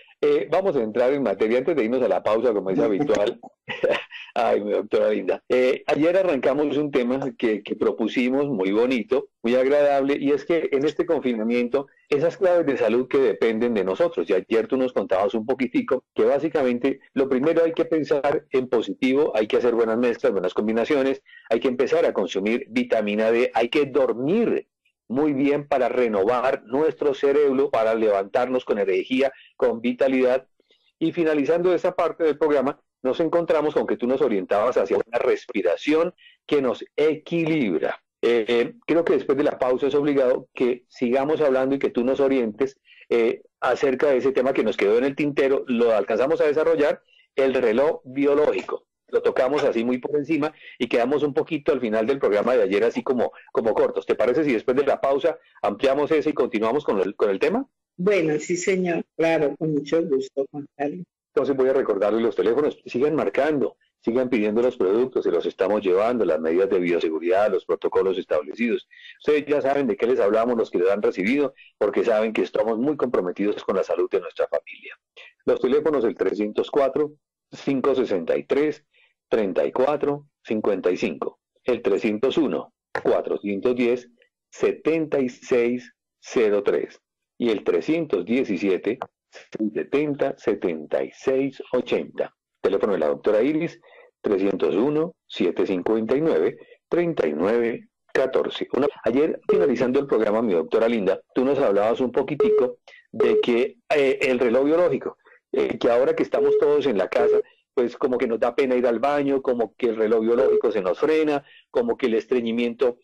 Vamos a entrar en materia antes de irnos a la pausa, como es habitual. Ay, mi doctora linda. Ayer arrancamos un tema que propusimos, muy bonito, muy agradable, y es que en este confinamiento, esas claves de salud que dependen de nosotros, y ayer tú nos contabas un poquitico, que básicamente lo primero hay que pensar en positivo, hay que hacer buenas mezclas, buenas combinaciones, hay que empezar a consumir vitamina D, hay que dormir muy bien para renovar nuestro cerebro, para levantarnos con energía, con vitalidad. Y finalizando esta parte del programa, nos encontramos con que tú nos orientabas hacia una respiración que nos equilibra. Creo que después de la pausa es obligado que sigamos hablando y que tú nos orientes acerca de ese tema que nos quedó en el tintero, lo alcanzamos a desarrollar, el reloj biológico. Lo tocamos así muy por encima y quedamos un poquito al final del programa de ayer así como cortos. ¿Te parece si después de la pausa ampliamos eso y continuamos con el tema? Bueno, sí, señor. Claro, con mucho gusto, Juan Carlos. Entonces voy a recordarles los teléfonos, sigan marcando, sigan pidiendo los productos, se los estamos llevando, las medidas de bioseguridad, los protocolos establecidos. Ustedes ya saben de qué les hablamos, los que les han recibido, porque saben que estamos muy comprometidos con la salud de nuestra familia. Los teléfonos, el 304-563-3455, el 301-410-7603 y el 317-670-7680. Teléfono de la doctora Iris, 301-759-3914. Ayer, finalizando el programa, mi doctora linda, tú nos hablabas un poquitico de que el reloj biológico, que ahora que estamos todos en la casa, pues como que nos da pena ir al baño, como que el reloj biológico se nos frena, como que el estreñimiento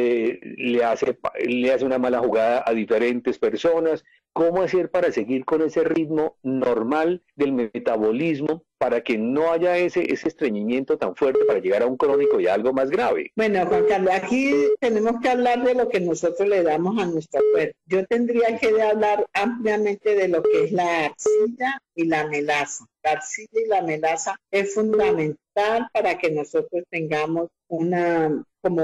le hace una mala jugada a diferentes personas. ¿Cómo hacer para seguir con ese ritmo normal del metabolismo para que no haya ese estreñimiento tan fuerte para llegar a un crónico y a algo más grave? Bueno, Juan Carlos, aquí tenemos que hablar de lo que nosotros le damos a nuestro cuerpo. Yo tendría que hablar ampliamente de lo que es la arcilla y la melaza. La arcilla y la melaza es fundamental para que nosotros tengamos una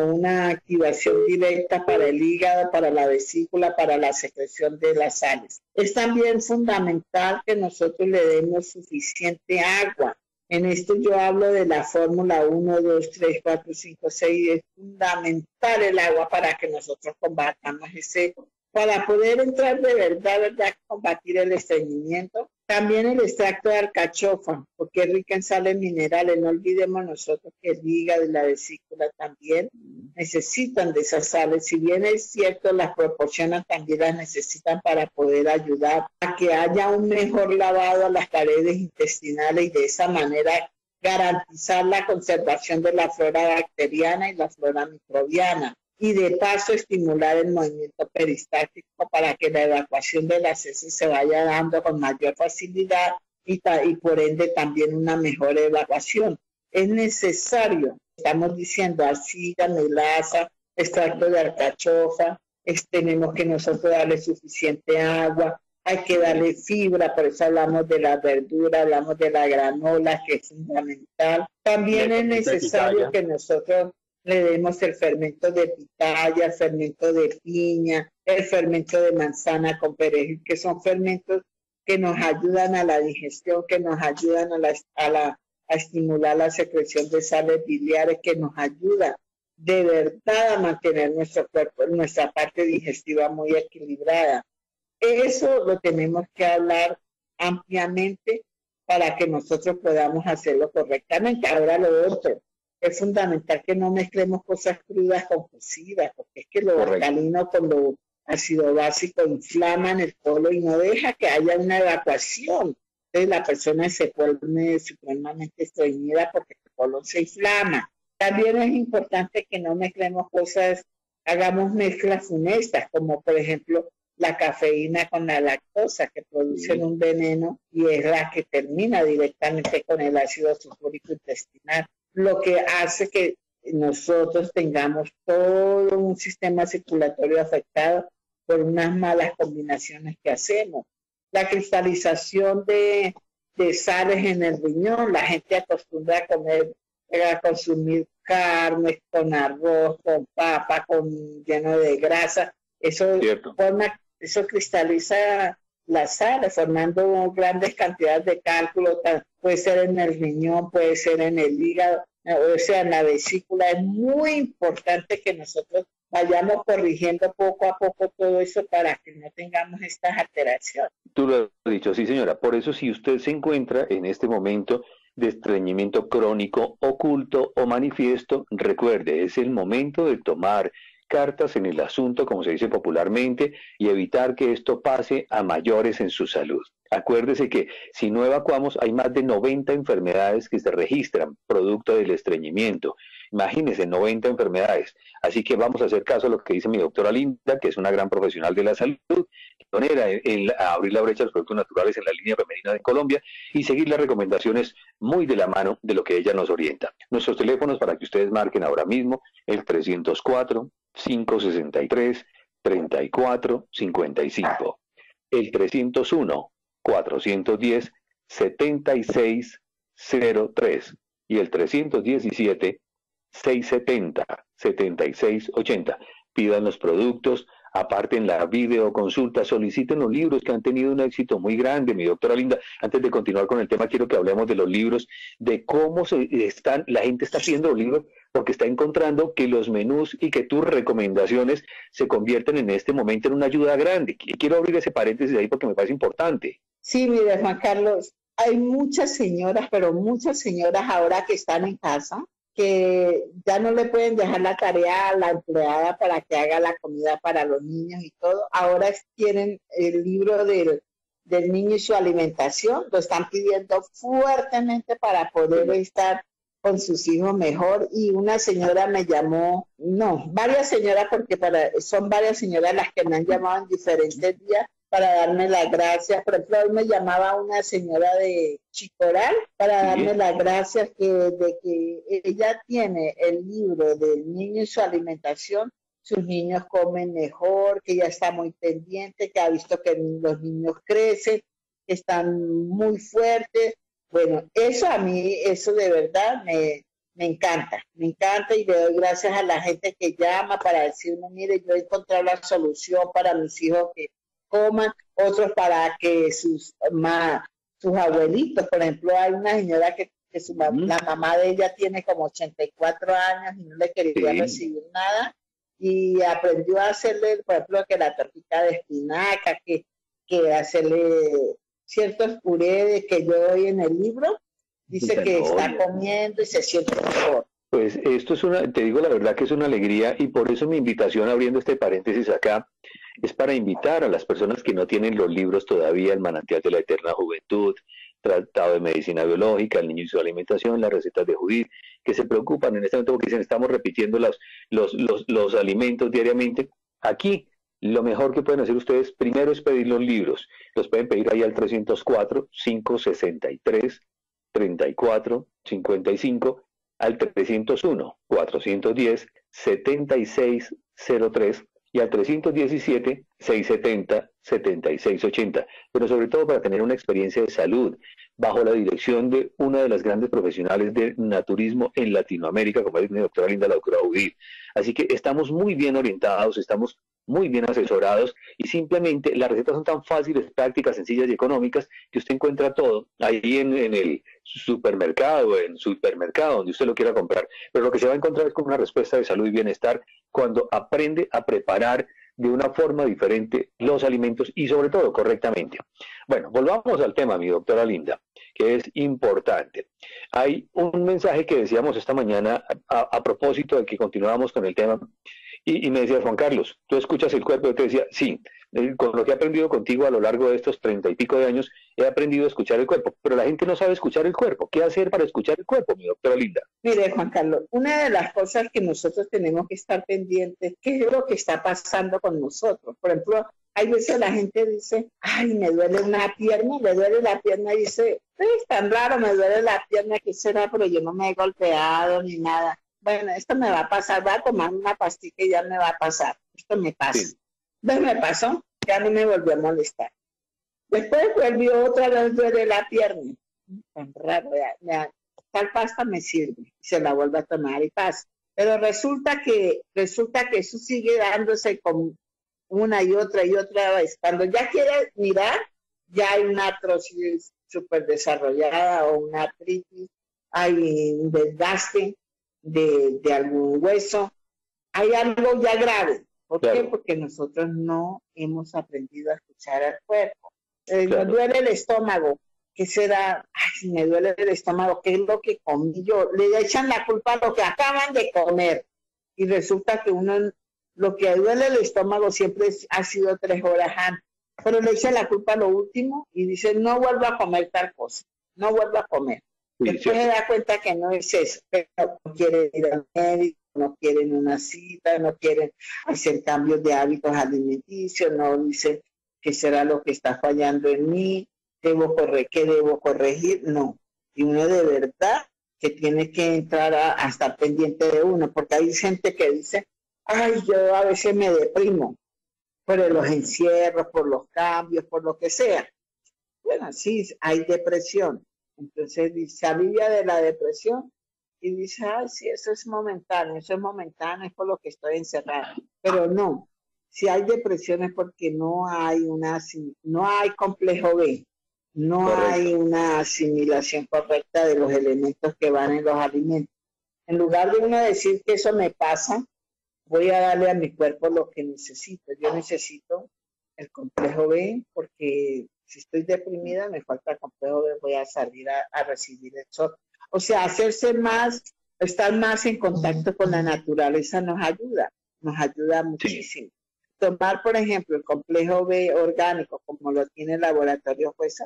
activación directa para el hígado, para la vesícula, para la secreción de las sales. Es también fundamental que nosotros le demos suficiente agua. En esto yo hablo de la fórmula 1, 2, 3, 4, 5, 6. Es fundamental el agua para que nosotros combatamos para poder entrar de verdad, combatir el estreñimiento. También el extracto de alcachofa, porque es rica en sales minerales. No olvidemos nosotros que el hígado y la vesícula también necesitan de esas sales. Si bien es cierto, las proporciones también las necesitan para poder ayudar a que haya un mejor lavado a las paredes intestinales y de esa manera garantizar la conservación de la flora bacteriana y la flora microbiana. Y de paso estimular el movimiento peristáltico para que la evacuación de las heces se vaya dando con mayor facilidad y por ende también una mejor evacuación. Es necesario, estamos diciendo, arcilla, melaza, extracto de alcachofa, tenemos que nosotros darle suficiente agua, hay que darle fibra, por eso hablamos de la verdura, hablamos de la granola, que es fundamental. También es necesario que nosotros le demos el fermento de pitaya, el fermento de piña, el fermento de manzana con perejil, que son fermentos que nos ayudan a la digestión, que nos ayudan a estimular la secreción de sales biliares, que nos ayuda de verdad a mantener nuestro cuerpo, nuestra parte digestiva muy equilibrada. Eso lo tenemos que hablar ampliamente para que nosotros podamos hacerlo correctamente. Ahora lo otro. Es fundamental que no mezclemos cosas crudas con cocidas, porque es que lo alcalino con lo ácido básico inflaman el colon y no deja que haya una evacuación. Entonces la persona se pone supremamente estreñida porque el colon se inflama. También es importante que no mezclemos cosas, hagamos mezclas funestas, como por ejemplo la cafeína con la lactosa, que producen un veneno y es la que termina directamente con el ácido sulfúrico intestinal, lo que hace que nosotros tengamos todo un sistema circulatorio afectado por unas malas combinaciones que hacemos. La cristalización de sales en el riñón, la gente acostumbra a consumir carne con arroz, con papa, lleno de grasa, eso cristaliza la sal, formando grandes cantidades de cálculos, puede ser en el riñón, puede ser en el hígado, o sea, en la vesícula. Es muy importante que nosotros vayamos corrigiendo poco a poco todo eso para que no tengamos estas alteraciones. Tú lo has dicho, sí señora. Por eso si usted se encuentra en este momento de estreñimiento crónico, oculto o manifiesto, recuerde, es el momento de tomar cartas en el asunto, como se dice popularmente, y evitar que esto pase a mayores en su salud. Acuérdese que si no evacuamos, hay más de 90 enfermedades que se registran producto del estreñimiento. Imagínense, 90 enfermedades. Así que vamos a hacer caso a lo que dice mi doctora Linda, que es una gran profesional de la salud, pionera en abrir la brecha a los productos naturales en la línea femenina de Colombia y seguir las recomendaciones muy de la mano de lo que ella nos orienta. Nuestros teléfonos para que ustedes marquen ahora mismo, el 304-563-3455, el 301-410-7603 y el 317-670-7680. Pidan los productos, aparten la videoconsulta, soliciten los libros que han tenido un éxito muy grande, mi doctora Linda. Antes de continuar con el tema, quiero que hablemos de los libros, de cómo la gente está haciendo los libros, porque está encontrando que los menús y que tus recomendaciones se convierten en este momento en una ayuda grande. Quiero abrir ese paréntesis ahí porque me parece importante. Sí, mire, Juan Carlos, hay muchas señoras, pero muchas señoras ahora que están en casa, que ya no le pueden dejar la tarea a la empleada para que haga la comida para los niños y todo. Ahora quieren el libro del niño y su alimentación, lo están pidiendo fuertemente para poder estar con sus hijos mejor. Y una señora me llamó, no, varias señoras, porque son varias señoras las que me han llamado en diferentes días para darme las gracias. Por ejemplo, hoy me llamaba una señora de Chicoral para darme las gracias de que ella tiene el libro del niño y su alimentación. Sus niños comen mejor, que ella está muy pendiente, que ha visto que los niños crecen, que están muy fuertes. Bueno, eso a mí, eso de verdad me encanta y le doy gracias a la gente que llama para decirme, mire, yo he encontrado la solución para mis hijos que coman, otros para que sus abuelitos, por ejemplo, hay una señora que la mamá de ella tiene como 84 años y no le quería recibir nada, y aprendió a hacerle, por ejemplo, que la tortita de espinaca, que hacerle ciertos purés que yo doy en el libro, dice que está comiendo y se siente mejor. Pues esto te digo la verdad que es una alegría, y por eso mi invitación, abriendo este paréntesis acá, es para invitar a las personas que no tienen los libros todavía, el manantial de la eterna juventud, tratado de medicina biológica, el niño y su alimentación, las recetas de Judith, que se preocupan en este momento porque dicen, estamos repitiendo los alimentos diariamente. Aquí, lo mejor que pueden hacer ustedes, primero es pedir los libros. Los pueden pedir ahí al 304-563-3455, al 301-410-7603 y al 317-670-7680, pero sobre todo para tener una experiencia de salud bajo la dirección de una de las grandes profesionales de naturismo en Latinoamérica, como es mi doctora Linda, la doctora Judith. Así que estamos muy bien orientados, estamos muy bien asesorados, y simplemente las recetas son tan fáciles, prácticas, sencillas y económicas que usted encuentra todo ahí en el supermercado, donde usted lo quiera comprar. Pero lo que se va a encontrar es con una respuesta de salud y bienestar cuando aprende a preparar de una forma diferente los alimentos y sobre todo correctamente. Bueno, volvamos al tema, mi doctora Linda, que es importante. Hay un mensaje que decíamos esta mañana a propósito de que continuábamos con el tema, y me decía, Juan Carlos, ¿tú escuchas el cuerpo? Yo te decía, sí, con lo que he aprendido contigo a lo largo de estos 30 y pico de años, he aprendido a escuchar el cuerpo, pero la gente no sabe escuchar el cuerpo. ¿Qué hacer para escuchar el cuerpo, mi doctora Linda? Mire, Juan Carlos, una de las cosas que nosotros tenemos que estar pendientes, ¿qué es lo que está pasando con nosotros? Por ejemplo, hay veces la gente dice, ay, me duele una pierna, me duele la pierna, y dice, es tan raro, me duele la pierna, ¿qué será? Pero yo no me he golpeado ni nada. Bueno, esto me va a pasar, voy a tomar una pastilla y ya me va a pasar. Esto me pasa. Sí. ¿Ves? Me pasó, ya no me volvió a molestar. Después volvió otra vez, duele la pierna. Tan raro, tal pasta me sirve. Se la vuelve a tomar y pasa. Pero resulta que eso sigue dándose como una y otra vez. Cuando ya quiere mirar, ya hay una artrosis súper desarrollada o una artritis, hay un desgaste de algún hueso, hay algo ya grave. ¿Por qué? Porque nosotros no hemos aprendido a escuchar al cuerpo. Nos duele el estómago. ¿Qué será? Ay, si me duele el estómago, ¿qué es lo que comí yo? Le echan la culpa a lo que acaban de comer. Y resulta que uno, lo que duele el estómago siempre ha sido 3 horas antes. Pero le echan la culpa a lo último y dice, no vuelvo a comer tal cosa. No vuelvo a comer. Después se da cuenta que no es eso. Pero no quiere ir al médico, no quieren una cita, no quieren hacer cambios de hábitos alimenticios, no dicen qué será lo que está fallando en mí. ¿Qué debo corregir? No. Y uno de verdad que tiene que entrar a estar pendiente de uno, porque hay gente que dice, ay, yo a veces me deprimo por los encierros, por los cambios, por lo que sea. Bueno, sí, hay depresión. Entonces se alivia de la depresión y dice, ay, sí, eso es momentáneo, es por lo que estoy encerrada. Pero no, si hay depresión es porque no hay complejo B. No hay una asimilación correcta de los elementos que van en los alimentos. En lugar de uno decir que eso me pasa, voy a darle a mi cuerpo lo que necesito. Yo necesito el complejo B porque si estoy deprimida, me falta el complejo B, voy a salir a recibir el sol. O sea, estar más en contacto con la naturaleza nos ayuda muchísimo. Sí. Tomar, por ejemplo, el complejo B orgánico, como lo tiene el laboratorio FUESA,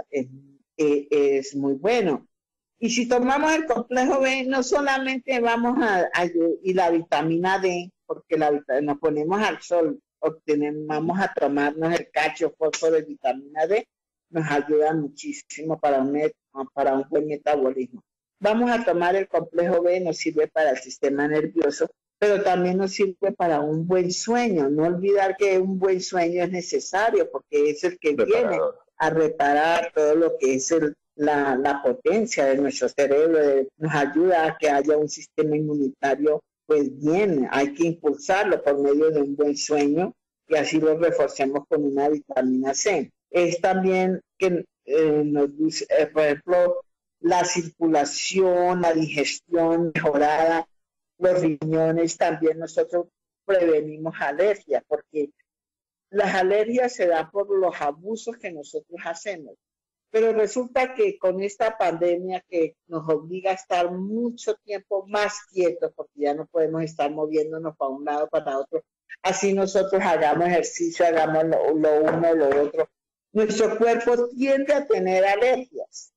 es muy bueno. Y si tomamos el complejo B, no solamente y la vitamina D, porque nos ponemos al sol, vamos a tomarnos el calcio, fósforo y vitamina D, nos ayuda muchísimo para un buen metabolismo. Vamos a tomar el complejo B, nos sirve para el sistema nervioso, pero también nos sirve para un buen sueño. No olvidar que un buen sueño es necesario porque es el que viene a reparar todo lo que es la potencia de nuestro cerebro, nos ayuda a que haya un sistema inmunitario pues bien, hay que impulsarlo por medio de un buen sueño y así lo reforcemos con una vitamina C. Es también que nos dice, por ejemplo, la circulación, la digestión mejorada, los riñones, también nosotros prevenimos alergias, porque las alergias se dan por los abusos que nosotros hacemos. Pero resulta que con esta pandemia que nos obliga a estar mucho tiempo más quietos, porque ya no podemos estar moviéndonos para un lado, para otro, así nosotros hagamos ejercicio, hagamos lo uno, lo otro, nuestro cuerpo tiende a tener alergias.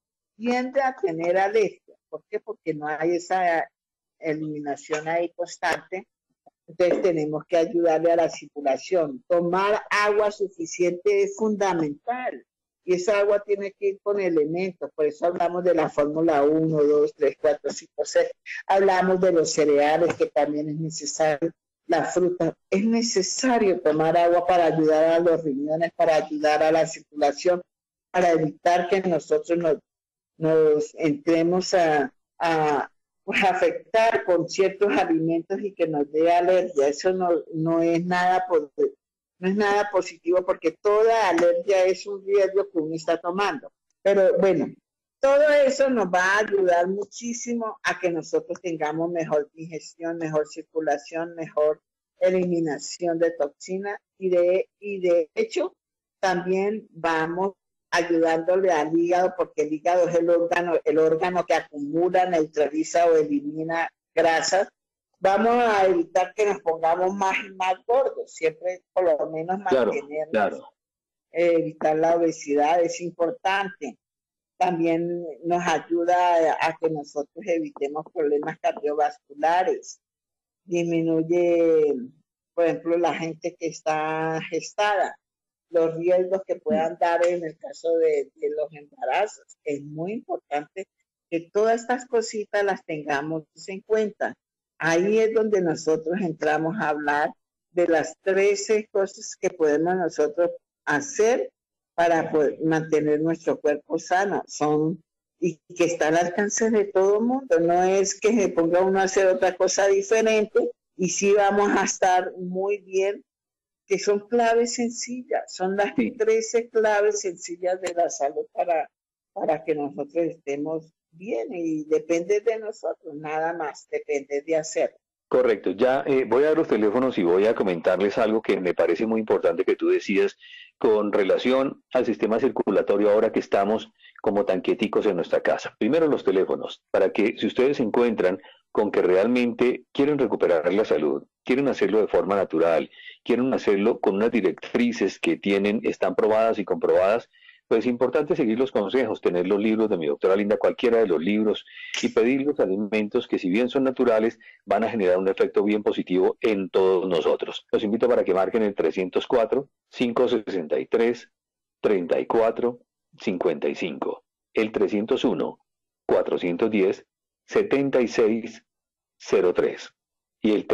¿Por qué? Porque no hay esa eliminación ahí constante. Entonces tenemos que ayudarle a la circulación. Tomar agua suficiente es fundamental. Y esa agua tiene que ir con elementos. Por eso hablamos de la fórmula 1, 2, 3, 4, 5, 6. Hablamos de los cereales, que también es necesario. La fruta. Es necesario tomar agua para ayudar a los riñones, para ayudar a la circulación, para evitar que nosotros nos entremos a afectar con ciertos alimentos y que nos dé alergia. Eso no es nada positivo porque toda alergia es un riesgo que uno está tomando. Pero bueno, todo eso nos va a ayudar muchísimo a que nosotros tengamos mejor digestión, mejor circulación, mejor eliminación de toxinas y de hecho también vamos ayudándole al hígado, porque el hígado es el órgano que acumula, neutraliza o elimina grasas. Vamos a evitar que nos pongamos más y más gordos, siempre por lo menos mantenernos, evitar la obesidad es importante. También nos ayuda a que nosotros evitemos problemas cardiovasculares, disminuye, por ejemplo, la gente que está gestada, los riesgos que puedan dar en el caso de los embarazos. Es muy importante que todas estas cositas las tengamos en cuenta. Ahí es donde nosotros entramos a hablar de las 13 cosas que podemos nosotros hacer para poder mantener nuestro cuerpo sano. Y que está al alcance de todo el mundo. No es que se ponga uno a hacer otra cosa diferente y sí vamos a estar muy bien que son claves sencillas, son las 13 claves sencillas de la salud para que nosotros estemos bien y depende de nosotros, nada más, depende de hacerlo. Correcto, ya voy a dar los teléfonos y voy a comentarles algo que me parece muy importante que tú decías con relación al sistema circulatorio ahora que estamos como tan quieticos en nuestra casa. Primero los teléfonos, para que si ustedes se encuentran con que realmente quieren recuperar la salud, quieren hacerlo de forma natural, quieren hacerlo con unas directrices que están probadas y comprobadas, pues es importante seguir los consejos, tener los libros de mi doctora Linda, cualquiera de los libros, y pedir los alimentos que si bien son naturales, van a generar un efecto bien positivo en todos nosotros. Los invito para que marquen el 304-563-3455, el 301-410-7603 y el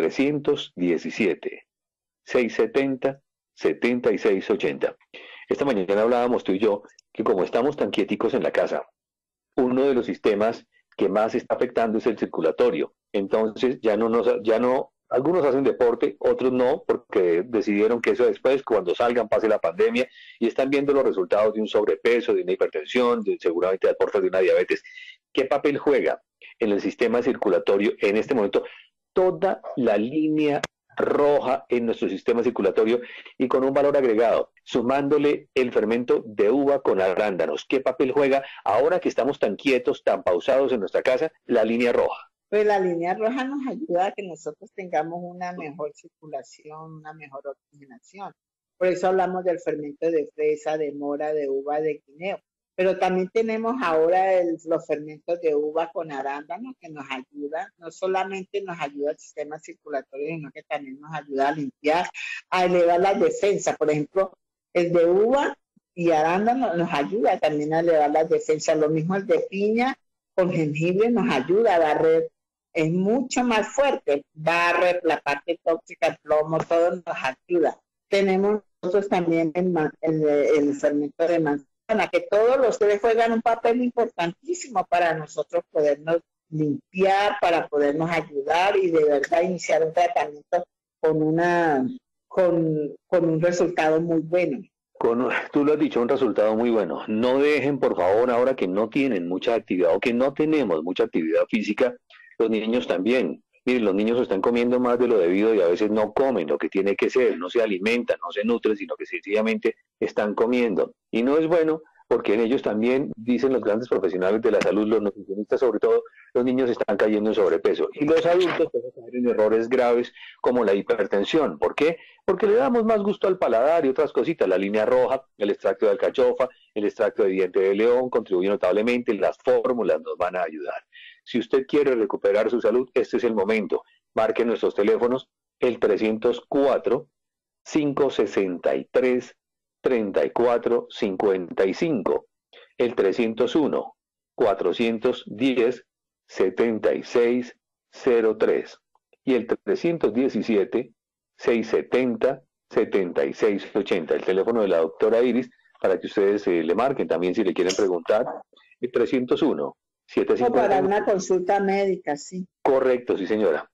317-670-7680. Esta mañana hablábamos tú y yo que como estamos tan quieticos en la casa, uno de los sistemas que más está afectando es el circulatorio. Entonces algunos hacen deporte, otros no, porque decidieron que eso después, cuando salgan, pase la pandemia y están viendo los resultados de un sobrepeso, de una hipertensión, seguramente de aportes de una diabetes. ¿Qué papel juega en el sistema circulatorio en este momento? Toda la línea roja en nuestro sistema circulatorio y con un valor agregado, sumándole el fermento de uva con arándanos. ¿Qué papel juega ahora que estamos tan quietos, tan pausados en nuestra casa, la línea roja? Pues la línea roja nos ayuda a que nosotros tengamos una mejor circulación, una mejor oxigenación. Por eso hablamos del fermento de fresa, de mora, de uva, de guineo. Pero también tenemos ahora los fermentos de uva con arándanos que nos ayudan, no solamente nos ayuda al sistema circulatorio, sino que también nos ayuda a limpiar, a elevar las defensas. Por ejemplo, el de uva y arándano nos ayuda también a elevar las defensas. Lo mismo el de piña con jengibre nos ayuda a barrer. Es mucho más fuerte, barre la parte tóxica, el plomo, todo nos ayuda. Tenemos nosotros también el fermento de manzana, que todos los tres juegan un papel importantísimo para nosotros podernos limpiar, para podernos ayudar y de verdad iniciar un tratamiento con un resultado muy bueno. Tú lo has dicho, un resultado muy bueno. No dejen, por favor, ahora que no tienen mucha actividad o que no tenemos mucha actividad física, los niños también. Miren, los niños están comiendo más de lo debido y a veces no comen lo que tiene que ser, no se alimentan, no se nutren, sino que sencillamente están comiendo. Y no es bueno porque en ellos también, dicen los grandes profesionales de la salud, los nutricionistas sobre todo, los niños están cayendo en sobrepeso. Y los adultos pueden caer en errores graves como la hipertensión. ¿Por qué? Porque le damos más gusto al paladar y otras cositas. La línea roja, el extracto de alcachofa, el extracto de diente de león contribuyen notablemente, las fórmulas nos van a ayudar. Si usted quiere recuperar su salud, este es el momento. Marque nuestros teléfonos, el 304-563-3455, el 301-410-7603 y el 317-670-7680. El teléfono de la doctora Iris para que ustedes le marquen también si le quieren preguntar, el 301. Para una consulta médica, sí. Correcto, sí señora.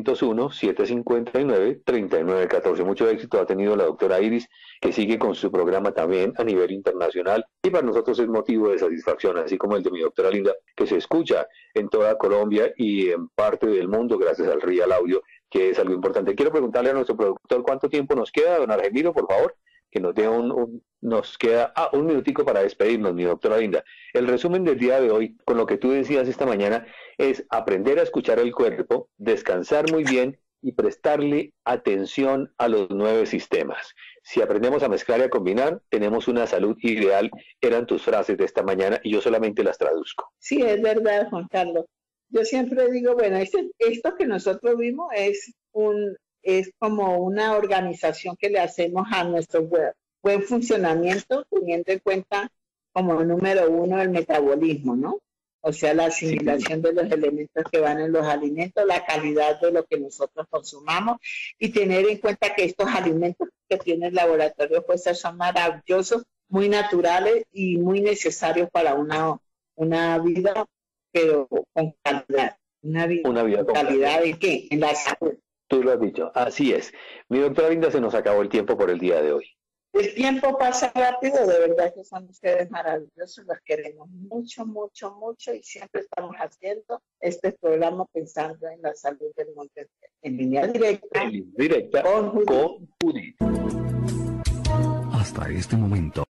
301-759-3914. Mucho éxito ha tenido la doctora Iris, que sigue con su programa también a nivel internacional. Y para nosotros es motivo de satisfacción, así como el de mi doctora Linda, que se escucha en toda Colombia y en parte del mundo gracias al Real Audio, que es algo importante. Quiero preguntarle a nuestro productor cuánto tiempo nos queda, don Argemiro, por favor, que nos dé nos queda un minutico para despedirnos, mi doctora Linda. El resumen del día de hoy, con lo que tú decías esta mañana, es aprender a escuchar el cuerpo, descansar muy bien y prestarle atención a los 9 sistemas. Si aprendemos a mezclar y a combinar, tenemos una salud ideal. Eran tus frases de esta mañana y yo solamente las traduzco. Sí, es verdad, Juan Carlos. Yo siempre digo, bueno, esto que nosotros vimos es como una organización que le hacemos a nuestro buen funcionamiento, teniendo en cuenta como número 1 el metabolismo, ¿no? O sea, la asimilación de los elementos que van en los alimentos, la calidad de lo que nosotros consumamos y tener en cuenta que estos alimentos que tiene el laboratorio pues son maravillosos, muy naturales y muy necesarios para una vida, pero con calidad. Una vida con calidad ¿de qué? En la salud. Tú lo has dicho, así es. Mi doctora Linda, se nos acabó el tiempo por el día de hoy. El tiempo pasa rápido, de verdad que son ustedes maravillosos, los queremos mucho, mucho, mucho y siempre estamos haciendo este programa pensando en la salud del mundo entero. En línea directa, Directa con Judith. con Judith. Hasta este momento,